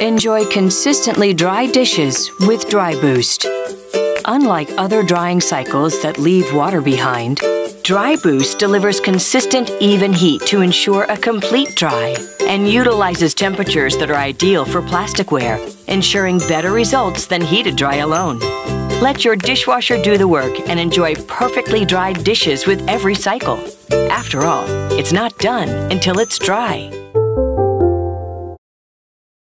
Enjoy consistently dry dishes with Dry Boost. Unlike other drying cycles that leave water behind, Dry Boost delivers consistent, even heat to ensure a complete dry and utilizes temperatures that are ideal for plasticware, ensuring better results than heated dry alone. Let your dishwasher do the work and enjoy perfectly dried dishes with every cycle. After all, it's not done until it's dry.